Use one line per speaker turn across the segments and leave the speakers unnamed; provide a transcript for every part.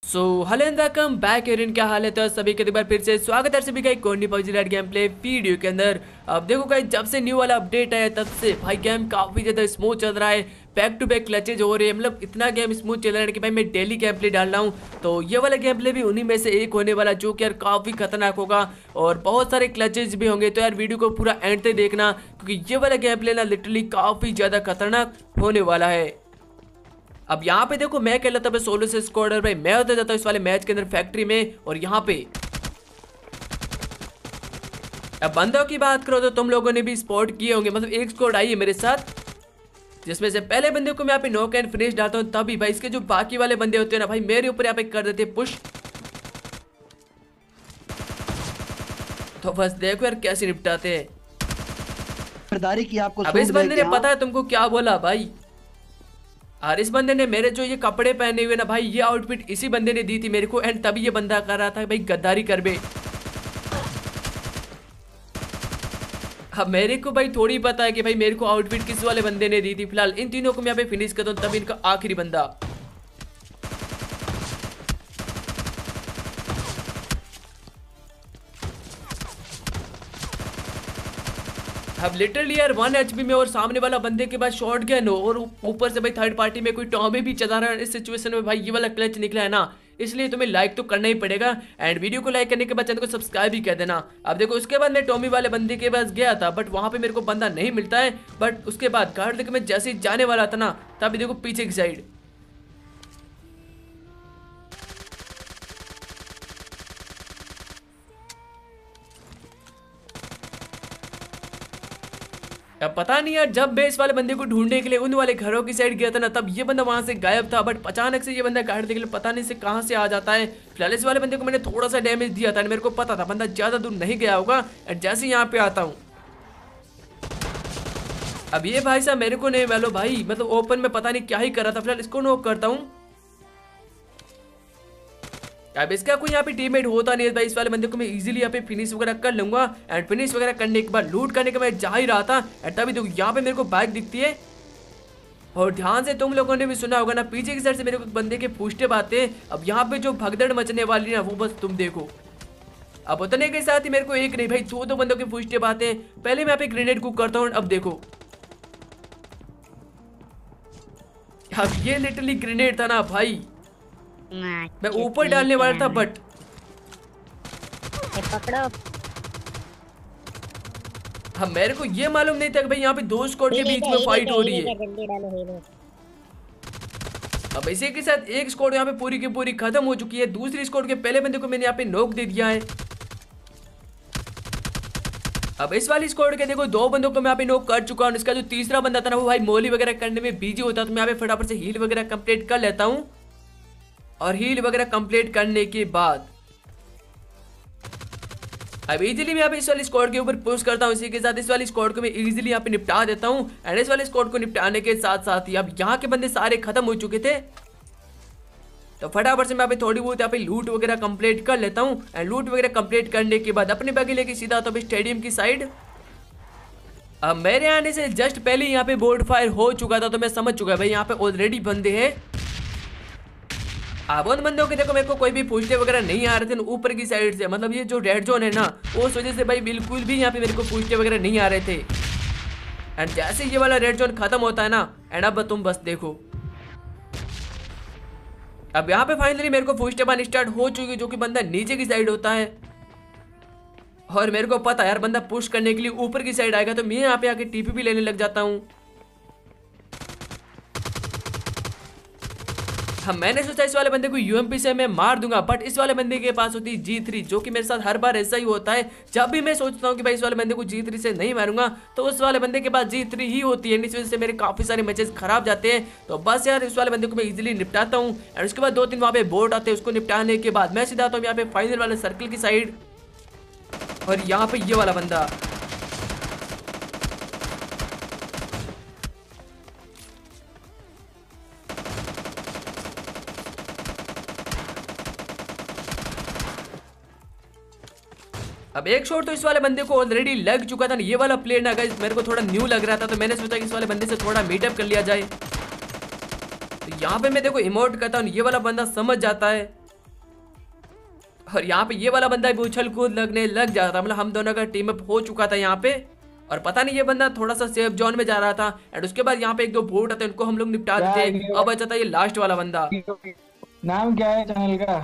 So hello and welcome back Erin, क्या हाल है? तो सभी के एक बार फिर से स्वागत है सभी का एक और new PUBG lite game play video के अंदर। अब देखो गाइस, जब से न्यू वाला अपडेट आया तब से भाई गेम काफ़ी ज़्यादा स्मूथ चल रहा है। बैक टू बैक क्लचेज हो रहे हैं, मतलब इतना गेम स्मूथ चल रहा है कि भाई मैं डेली गेम प्ले डाल रहा हूँ। तो ये वाला गेम प्ले भी उन्हीं में से एक होने वाला, जो कि यार काफ़ी खतरनाक होगा और बहुत सारे क्लचेज भी होंगे। तो यार वीडियो को पूरा एंड तक देखना, क्योंकि ये वाला गेम प्ले ना लिटरली काफ़ी ज़्यादा खतरनाक होने वाला है। अब यहाँ पे देखो, मैं खेल रहा था सोलो से स्क्वाडर भाई। मैं उतर जाता हूँ इस वाले मैच के अंदर फैक्ट्री में, और यहाँ पे अब बंदों की बात करो तो तुम लोगों ने भी स्पॉट किए होंगे। मतलब एक स्क्वाड आई है मेरे साथ, जिसमें से पहले बंदे को मैं यहाँ पे नॉक एंड फिनिश डालता हूँ, तभी भाई इसके जो बाकी वाले बंदे होते हैं ना भाई, मेरे ऊपर यहाँ पे कर देते पुश। तो बस देखो यार कैसे निपटाते हैं।
की आपको
अब इस बंदे ने पता है तुमको क्या बोला भाई? और इस बंदे ने मेरे जो ये कपड़े पहने हुए ना भाई, ये आउटफिट इसी बंदे ने दी थी मेरे को, एंड तभी ये बंदा कर रहा था भाई गद्दारी कर बे। अब मेरे को भाई थोड़ी पता है कि भाई मेरे को आउटफिट किस वाले बंदे ने दी थी। फिलहाल इन तीनों को मैं यहाँ पे फिनिश करता हूँ, तब इनका आखिरी बंदा। अब लिटरली यार 1 HP में, और सामने वाला बंदे के पास शॉट गन हो, और ऊपर से भाई थर्ड पार्टी में कोई टॉमे भी चला रहा है। इस सिचुएशन में भाई ये वाला क्लच निकला है ना, इसलिए तुम्हें लाइक तो करना ही पड़ेगा। एंड वीडियो को लाइक करने के बाद चैनल को सब्सक्राइब भी कर देना। अब देखो, उसके बाद मैं टॉमी वाले बंदे के पास गया था, बट वहां पे मेरे को बंदा नहीं मिलता है। बट उसके बाद गार्ड देख मैं जैसे ही जाने वाला था ना, तभी देखो पीछे की साइड अब पता नहीं यार, जब मैं इस वाले बंदे को ढूंढने के लिए उन वाले घरों की साइड गया था ना, तब ये बंदा वहां से गायब था। बट अचानक से ये बंदा गाड़ी के लिए पता नहीं से कहां से आ जाता है। फिलहाल इस वाले बंदे को मैंने थोड़ा सा डैमेज दिया था, मेरे को पता था बंदा ज्यादा दूर नहीं गया होगा। और जैसे यहाँ पे आता हूँ, अब ये भाई साहब मेरे को नहीं वालो भाई, मतलब ओपन में पता नहीं क्या ही कर रहा था। फिलहाल इसको नॉक करता हूँ। अब इसका कोई यहाँ पे टीममेट होता नहीं है भाई, इस वाले बंदे को मैं इजीली यहाँ पे फिनिश वगैरह कर लूंगा। एंड फिनिश वगैरह करने के बाद लूट करने के मैं जा ही रहा था, एंड तभी देखो यहाँ पे मेरे को बाइक दिखती है। और ध्यान से तुम लोगों ने भी सुना होगा ना, पीछे की साइड से मेरे को बंदे के पूछते बातें। अब यहाँ पे जो भगदड़ मचने वाली ना, वो बस तुम देखो। अब उतने के साथ ही मेरे को एक नहीं भाई दो बंदों के पूछते बातें। पहले मैं यहाँ पे ग्रेनेड कुक करता हूँ। अब देखो, अब ये लिटरली ग्रेनेड था ना भाई, मैं ऊपर डालने वाला था, बट
पकड़ो।
हाँ मेरे को ये मालूम नहीं था कि भाई यहाँ पे दो स्क्वाड के बीच में फाइट हो रही है।
जल्दी डालो हीरो।
अब इसी के साथ एक स्क्वाड यहाँ पे पूरी की पूरी खत्म हो चुकी है। दूसरी स्क्वाड के पहले बंदे को मैंने यहाँ पे नॉक दे दिया है। अब इस वाली स्क्वाड के देखो दो बंदों को मैं यहाँ पे नॉक कर चुका हूँ। इसका जो तीसरा बंदा था ना, वो भाई मोली वगैरह करने में बिजी होता, तो मैं यहाँ पे फटाफट से हील वगैरह कंप्लीट कर लेता हूँ। और हील वगैरह कंप्लीट करने के बाद अब इजीली मैं यहाँ पे इस वाली स्क्वाड के ऊपर पुश करता हूँ। इसी के साथ इस वाली स्क्वाड को मैं इजीली यहाँ पे निपटा देता हूँ। एंड इस वाली स्क्वाड को निपटाने के साथ साथ ही अब यहाँ के बंदे सारे खत्म हो चुके थे, तो फटाफट से मैं यहाँ पे थोड़ी बहुत यहाँ पे लूट वगैरह कंप्लीट कर लेता हूँ। एंड लूट वगैरह कंप्लीट करने के बाद अपने बगी लेके सीधा तो स्टेडियम की साइड। अब मेरे आने से जस्ट पहले यहाँ पे बोर्ड फायर हो चुका था, तो मैं समझ चुका भाई यहाँ पे ऑलरेडी बंदे हैं। अब उन बंदों के देखो मेरे को कोई भी पूछते वगैरह नहीं आ रहे थे ऊपर की साइड से। मतलब ये जो रेड जोन है ना, उस वजह से भाई बिल्कुल भी यहाँ पे मेरे को पूछते वगैरह नहीं आ रहे थे। एंड जैसे ये वाला रेड जोन खत्म होता है ना, एंड अब तुम बस देखो, अब यहाँ पे फाइनली मेरे को पूछते बन स्टार्ट हो चुकी, जो कि बंदा नीचे की साइड होता है। और मेरे को पता है यार बंदा पुश करने के लिए ऊपर की साइड आएगा, तो मैं यहाँ पे आके टीपी भी लेने लग जाता हूँ। हाँ मैंने सोचा इस वाले बंदे को यूएमपी से मैं मार दूंगा, बट इस वाले बंदे के पास होती G3, जो कि मेरे साथ हर बार ऐसा ही होता है। जब भी मैं सोचता हूँ कि भाई इस वाले बंदे को G3 से नहीं मारूंगा, तो उस वाले बंदे के पास G3 ही होती है। इस वजह से मेरे काफी सारे मैचेस खराब जाते हैं। तो बस यार इस वाले बंदे को मैं इजीली निपटाता हूँ। एंड उसके बाद 2-3 वहाँ पे बोर्ड आते हैं, उसको निपटाने के बाद मैं सीधा आता हूँ यहाँ पे फाइनल वाले सर्कल की साइड। और यहाँ पे ये वाला बंदा, अब एक शॉट तो इस वाले बंदे को ऑलरेडी लग चुका था ना। ये वाला प्लेयर ना गाइस मेरे को थोड़ा न्यू लग रहा था, तो मैंने सोचा कि इस वाले बंदे से थोड़ा मीटअप कर लिया जाए। तो यहाँ पे मैं देखो इमोट करता हूँ, ये वाला बंदा समझ जाता है। और यहाँ पे ये वाला बंदा भी उछल कूद लगने लग जाता, मतलब हम दोनों का टीम अप हो चुका था यहाँ पे। और पता नहीं ये बंदा थोड़ा सा सेफ जोन में जा रहा था। एंड उसके बाद यहाँ पे एक दो बोट आते हैं, उनको हम लोग निपटा
क्या
देते
है
हैं। अब बचा था ये लास्ट वाला बंदा।
नाम क्या है चैनल का?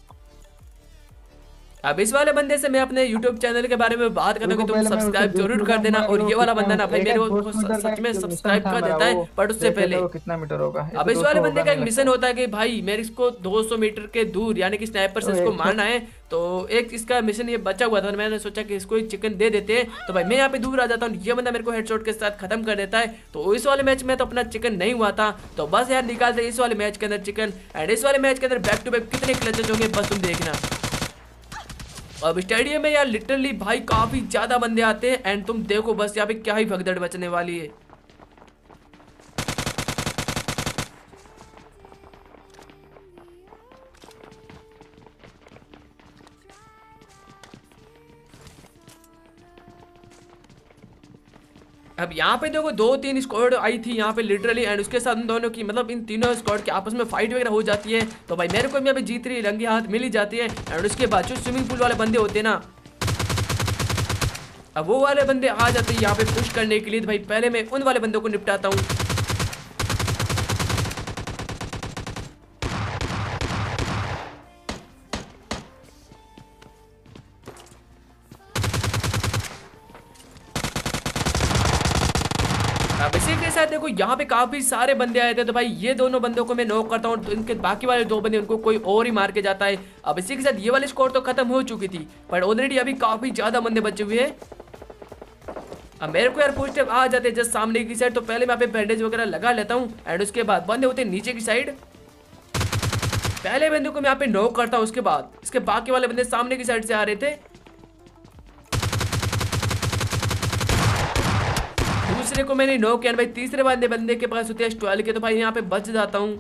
अब इस वाले बंदे से मैं अपने YouTube चैनल के बारे में बात करता हूँ कि तुम
पहले मैं उसको
सब्सक्राइब
देख
जरूर कर
लूंगा,
देना।
मगर
और
वो
ये वाला
कितना
बंदा ना भाई मेरे
एक
को
200 मीटर का
सच में
डिस्टेंस
सब्सक्राइब
था
कर
मेरा,
देता है,
वो
बट उससे
देख लेते
पहले
हो कितना मीटर होगा। ये
अब
तो
इस वाले
200
बंदे
होगा
का एक
नहीं
मिशन
लगता।
होता है कि भाई मेरे इसको 200 मीटर के दूर यानी कि स्नाइपर से
तो
इसको
100
मारना है। तो एक इसका मिशन ये बचा हुआ था, मैंने सोचा कि इसको एक चिकन दे देते हैं। तो भाई मैं यहाँ पे दूर आ जाता हूँ, ये बंदा मेरे को हेडशॉट के साथ खत्म कर देता है। तो इस वाले मैच में तो अपना चिकन नहीं हुआ था, तो बस यार निकालते इस वाले मैच के अंदर चिकन। एंड इस वाले मैच के अंदर बैक टू बैक कितने क्लचेस होंगे बस तुम देखना। अब स्टेडियम में यार लिटरली भाई काफी ज्यादा बंदे आते हैं। एंड तुम देखो बस यहाँ पे क्या ही भगदड़ बचने वाली है। अब यहाँ पे देखो 2-3 स्क्वाड आई थी यहाँ पे लिटरली। एंड उसके साथ उन दोनों की मतलब इन तीनों स्क्वाड के आपस में फाइट वगैरह हो जाती है। तो भाई मेरे को यहाँ पे जीत रही रंगे हाथ मिल ही जाती है। एंड उसके बाद जो स्विमिंग पूल वाले बंदे होते हैं ना, अब वो वाले बंदे आ जाते हैं यहाँ पे पुश करने के लिए। तो भाई पहले मैं उन वाले बंदों को निपटाता हूँ। अब इसी के साथ देखो यहाँ पे काफी सारे बंदे आए थे। तो भाई ये दोनों बंदों को मैं नॉक करता हूँ, तो इनके बाकी वाले दो बंदे उनको कोई और ही मार के जाता है। अब इसी के साथ ये वाली स्कोर तो खत्म हो चुकी थी, पर ऑलरेडी अभी काफी ज्यादा बंदे बचे हुए हैं। अब मेरे को यार फुट स्टेप आ जाते हैं जस्ट सामने की साइड। तो पहले मैं यहाँ पे बैंडेज वगैरह लगा लेता हूँ। एंड उसके बाद बंदे होते हैं नीचे की साइड। पहले बंदे को मैं यहाँ पे नॉक करता हूँ, उसके बाद इसके बाकी वाले बंदे सामने की साइड से आ रहे थे। दूसरे को मैंने नॉक किया। भाई तीसरे बंदे के पास होते हैं स्टॉल के, तो भाई यहाँ पे बच जाता हूँ।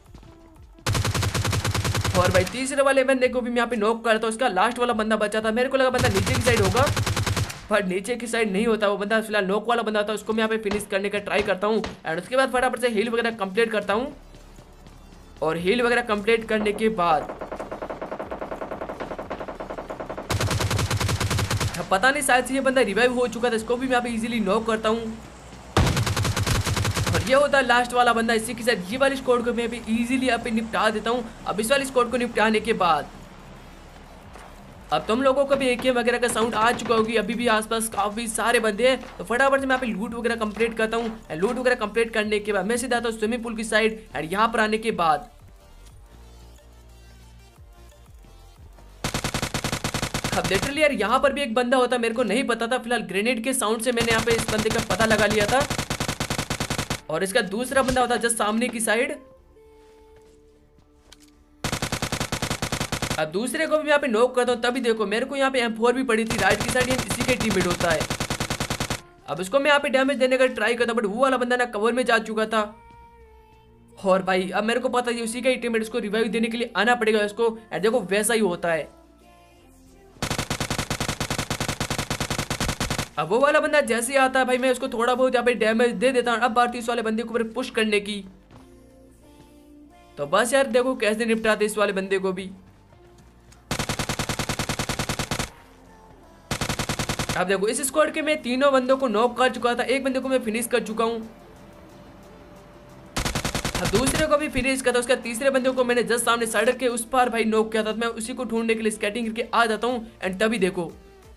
और भाई तीसरे वाले बंदे को भी मैं यहाँ पे नॉक करता हूँ। उसका लास्ट वाला बंदा बचा था, मेरे को लगा बंदा नीचे की साइड होगा, पर नीचे की साइड नहीं होता। वो बंदा फिलहाल नॉक वाला बंदा था, उसको मैं यहाँ पे फिनिश करने का ट्राई करता हूँ। एंड उसके बाद फटाफट से हील वगैरह कंप्लीट करता हूँ। और हील वगैरह कंप्लीट करने के बाद पता नहीं शायद से ये बंदा रिवाइव हो चुका था, इसको भी मैं यहाँ पे इजीली नॉक करता हूँ। और ये होता है लास्ट वाला बंदा। इसी के साथ ये वाली स्क्वाड को मैं भी इजीली यहाँ पे निपटा देता हूँ। अब इस वाली स्क्वाड को निपटाने के बाद अब तुम लोगों को भी एकेएम वगैरह का साउंड आ चुका होगी। अभी भी आसपास काफी सारे बंदे हैं, तो फटाफट से मैं यहाँ पे लूट वगैरह कंप्लीट करता हूँ। लूट वगैरह कंप्लीट करने के बाद मैं सीधा आता हूँ स्विमिंग पूल की साइड। एंड यहाँ पर आने के बाद अब लिटरली यार यहाँ पर भी एक बंदा होता, मेरे को नहीं पता था। फिलहाल ग्रेनेड के साउंड से मैंने यहाँ पे इस बंदे का पता लगा लिया था। और इसका दूसरा बंदा होता जस्ट सामने की साइड। अब दूसरे को भी यहाँ पे नॉक करता हूँ, तभी देखो मेरे को यहाँ पे M4 भी पड़ी थी राइट की साइड, इसी के टीममेट होता है। अब इसको मैं यहाँ पे डैमेज देने का ट्राई करता हूँ, बट वो वाला बंदा ना कवर में जा चुका था। और भाई अब मेरे को पता है उसी का ही टीममेट, इसको रिवाइव देने के लिए आना पड़ेगा इसको। और देखो वैसा ही होता है। अब वो वाला बंदा जैसे ही आता है भाई मैं उसको थोड़ा बहुत यहाँ पे डैमेज दे देता हूँ। अब बात इस वाले बंदे को ऊपर पुश करने की, तो बस यार देखो कैसे निपटाते इस वाले बंदे को भी। अब देखो इस स्क्वाड के मैं तीनों बंदों को नॉक कर चुका था, एक बंदे को मैं फिनिश कर चुका हूँ। अब दूसरे को भी फिनिश करता, उसका तीसरे बंदे को मैंने जस्ट सामने सड़क के उस पार भाई नॉक किया था। मैं उसी को ढूंढने के लिए स्केटिंग करके आ जाता हूँ। एंड तभी देखो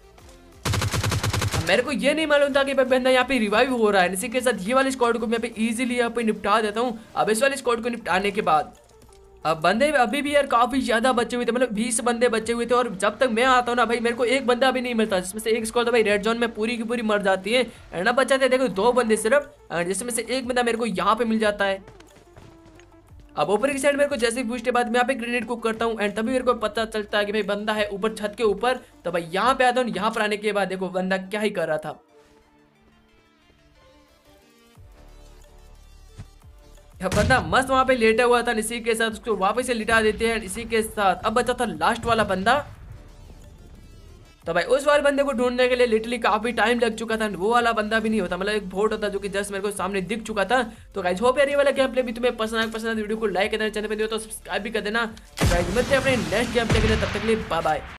मेरे को ये नहीं मालूम था कि भाई बंदा यहाँ पे रिवाइव हो रहा है। इसी के साथ ये वाली स्क्वाड को मैं यहाँ पे इजीली यहाँ पे निपटा देता हूँ। अब इस वाली स्क्वाड को निपटाने के बाद अब बंदे अभी भी यार काफी ज्यादा बचे हुए थे, मतलब 20 बंदे बचे हुए थे। और जब तक मैं आता हूँ ना भाई मेरे को एक बंदा भी नहीं मिलता, जिसमें से एक स्क्वाड तो भाई रेड जोन में पूरी की पूरी मर जाती है। एंड अब बचाते देखो 2 बंदे सिर्फ, जिसमें से एक बंदा मेरे को यहाँ पे मिल जाता है। अब ऊपर की साइड मेरे को जैसे ही पूछते बाद मैं यहाँ पे ग्रेनेड कुक करता हूँ। एंड तभी मेरे को पता चलता है कि भाई बंदा है ऊपर छत के ऊपर। तो भाई यहाँ पे आता हूँ, यहाँ पर आने के बाद देखो बंदा क्या ही कर रहा था। बंदा मस्त वहां पे लेटा हुआ था, इसी के साथ उसको वापस से लिटा देते हैं। इसी के साथ अब बचा था लास्ट वाला बंदा। तो भाई उस वाले बंदे को ढूंढने के लिए लिटरली काफी टाइम लग चुका था, वो वाला बंदा भी नहीं होता, मतलब एक बोट होता जो कि जस्ट मेरे को सामने दिख चुका था। तो गाइस होप यार ये वाला गेम प्ले भी तुम्हें पसंद वीडियो को लाइक कर देना, चैनल पे तो सब्सक्राइब भी कर देना। गाइस मिलते हैं अपने नेक्स्ट गेम प्ले के लिए, तब तक के लिए बाय बाय।